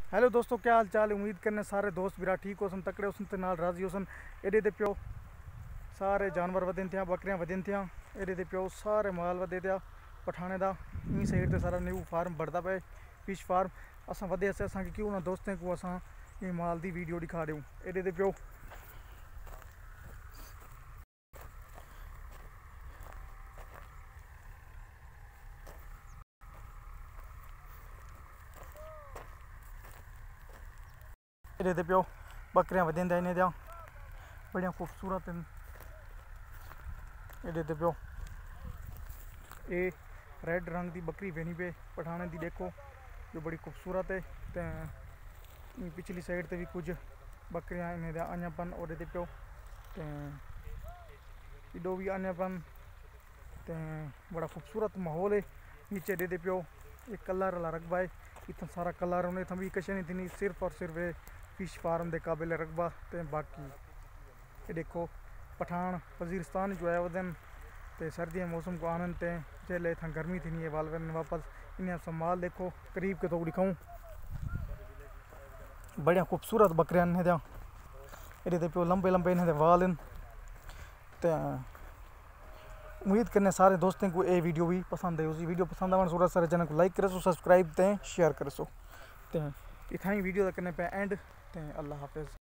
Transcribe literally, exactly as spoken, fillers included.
Hello दोस्तों, क्या हाल चाल। उम्मीद करने सारे दोस्त मेरा ठीक हो सन, तकड़े होसन ते नाल राजी होसन। एडे दे प्यो सारे जानवर वधन थिया, बकरियां वधन थिया। एडे दे प्यो सारे माल वधे थिया पठाने दा। ई साइड ते सारा न्यू फार्म बढ़ता पे, फिश फार्म। असां वधे असे असांखे क्यों ना दोस्तें को असां ये माल दी वीडियो दिखा दूँ। एडे दे प्यो एडे दे प्यो बकरियां वधन थिया, इन्हें दिया बढ़िया खूबसूरत। एडे दे प्यो ये रेड रंग की बकरी वेनी पे पठाने दी, देखो जो बड़ी खूबसूरत है। ते पिछली साइड ते भी कुछ बकरियां इन्हें दे अन्यापन और दे प्यो ते इडो भी अन्यापन ते बड़ा खूबसूरत माहौल है। नीचे दे दे प्यो एक कलर वाला रकबा है, इतना सारा कलर उन्हें थमी कश नहीं थी, सिर्फ और सिर्फ फिश फार्म के काबिल रकबा। ते बाकी ये देखो पठान वजीरिस्तान जो है वदन ते सर्दियों मौसम को आनंद ते चले था, गर्मी थी नहीं वाल वापस इन्हें संभाल। देखो करीब के तो दिखाऊं, बढ़िया खूबसूरत बकरियां ने दिया। ये प्यो लंबे लंबे इन्हें वाल ते उम्मीद करने सारे दोस्तों को ये वीडियो भी पसंद है। उसी वीडियो पसंद आवन सूरत सारे चैनल को लाइक करे सो, सब्सक्राइब ते शेयर करे सो। ते इतना ही वीडियो करने पे एंड ते अल्लाह हाफिज़।